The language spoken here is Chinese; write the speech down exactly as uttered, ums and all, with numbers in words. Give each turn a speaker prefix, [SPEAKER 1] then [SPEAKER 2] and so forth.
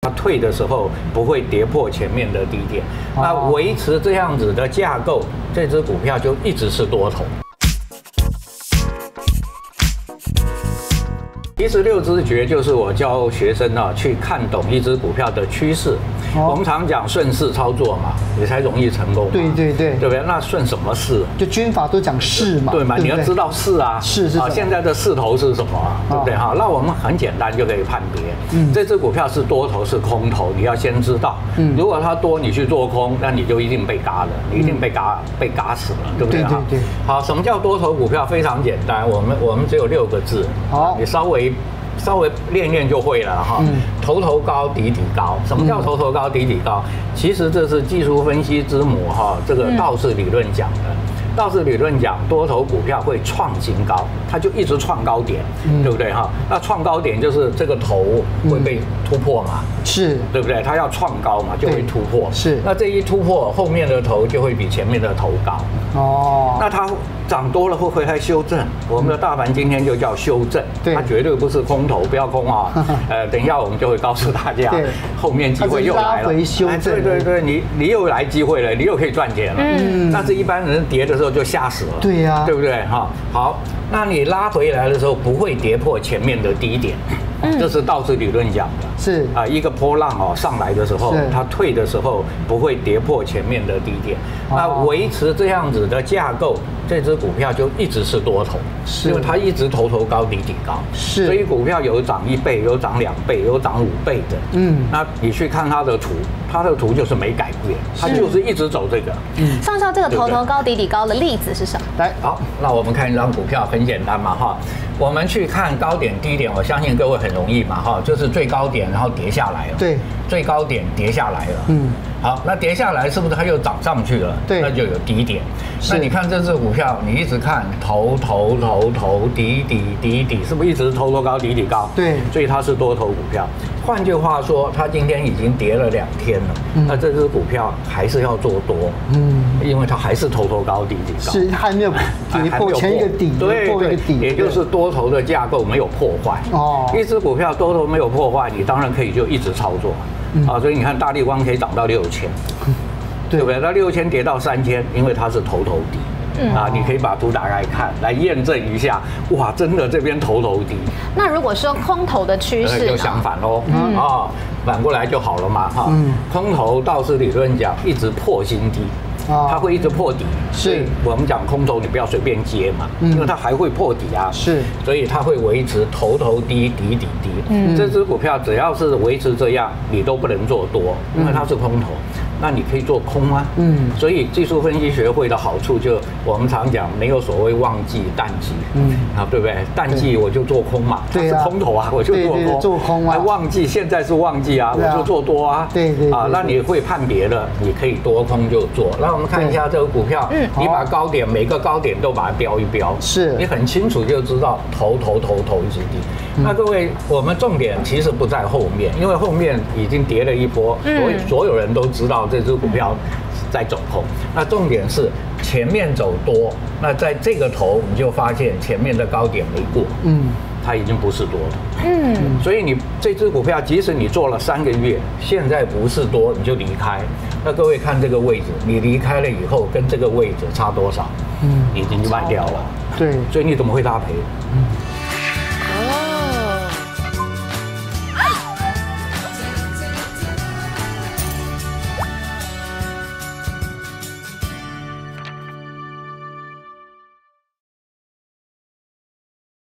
[SPEAKER 1] 它退的时候不会跌破前面的低点，那维持这样子的架构，这只股票就一直是多头。其实六知觉就是我教学生啊去看懂一只股票的趋势。我们常讲顺势操作嘛，你才容易成功。
[SPEAKER 2] 对对对，
[SPEAKER 1] 对不对？那顺什么势？
[SPEAKER 2] 就军法都讲势嘛，
[SPEAKER 1] 对嘛？你要知道势啊，
[SPEAKER 2] 势是啊，
[SPEAKER 1] 现在的势头是什么啊？对不对哈？那我们很简单就可以判别，嗯，这只股票是多头是空头，你要先知道。嗯，如果它多，你去做空，那你就一定被嘎了，你一定被嘎被嘎死了，对不对哈？对对对。好，什么叫多头股票？非常简单，我们我们只有六个字。好，你稍微。稍微练练就会了哈，嗯、头头高底底高。什么叫头头高底底高？嗯、其实这是技术分析之母哈，这个道氏理论讲的。道氏理论讲，多头股票会创新高，它就一直创高点，嗯、对不对哈？那创高点就是这个头会被突破嘛，
[SPEAKER 2] 是
[SPEAKER 1] 对不对？它要创高嘛，就会突破。
[SPEAKER 2] 是，
[SPEAKER 1] 那这一突破，后面的头就会比前面的头高。哦，那它涨多了会回来修正。我们的大盘今天就叫修正，它绝对不是空头，不要空啊。呃，等一下我们就会告诉大家，后面机会又来了。哎，对对对，你你又来机会了，你又可以赚钱了。嗯，那是一般人跌的时候就吓死了。
[SPEAKER 2] 对呀，
[SPEAKER 1] 对不对？哈，好，那你拉回来的时候不会跌破前面的低点。嗯，这是道氏理论讲的，
[SPEAKER 2] 是
[SPEAKER 1] 啊，一个波浪哦上来的时候，它退的时候不会跌破前面的低点，那维持这样子的架构，这只股票就一直是多头，因为它一直头头高底底高，是，所以股票有涨一倍，有涨两倍，有涨五倍的，嗯，那你去看它的图，它的图就是没改变，它就是一直走这个。
[SPEAKER 3] 嗯，上校这个头头高底底高的例子是什么？
[SPEAKER 1] 来，好，那我们看一张股票，很简单嘛哈。我们去看高点低点，我相信各位很容易嘛哈，就是最高点然后跌下来了，
[SPEAKER 2] 对，
[SPEAKER 1] 最高点跌下来了，嗯，好，那跌下来是不是它又涨上去了？对，那就有低点。那你看这只股票，你一直看头头头头底底底底，是不是一直头头高底底高？对，所以它是多头股票。换句话说，它今天已经跌了两天了，嗯、那这只股票还是要做多，嗯，因为它还是头头高底底高，
[SPEAKER 2] 是还没有跌破前一个底，
[SPEAKER 1] 对对，也就是多头的架构没有破坏。哦，一只股票多头没有破坏，你当然可以就一直操作，嗯、啊，所以你看大立光可以涨到六千，对不对？那六千跌到三千，因为它是头头底。嗯、啊，你可以把图打开看，来验证一下。哇，真的这边头头低。
[SPEAKER 3] 那如果说空头的趋势，
[SPEAKER 1] 就相反喽。嗯啊，反过来就好了嘛哈。嗯，空头道氏理论讲一直破新低。它会一直破底，是我们讲空头，你不要随便接嘛，因为它还会破底啊，是，所以它会维持头头低底底低。嗯，这只股票只要是维持这样，你都不能做多，因为它是空头。那你可以做空啊，嗯，所以技术分析学会的好处就我们常讲，没有所谓旺季淡季，嗯，啊，对不对？淡季我就做空嘛，它是空头啊，我就做空，
[SPEAKER 2] 做空啊。
[SPEAKER 1] 旺季现在是旺季啊，我就做多啊，对对啊，那你会判别的，你可以多空就做。那我们看一下这个股票，嗯，你把高点每个高点都把它标一标，是，你很清楚就知道头头头头一直低。那各位，我们重点其实不在后面，因为后面已经跌了一波，所以所有人都知道这只股票在走空。那重点是前面走多，那在这个头你就发现前面的高点没过，嗯，它已经不是多了，嗯，所以你这只股票即使你做了三个月，现在不是多你就离开。那各位看这个位置，你离开了以后跟这个位置差多少？嗯，已经就卖掉了。对，所以你怎么会大赔？嗯。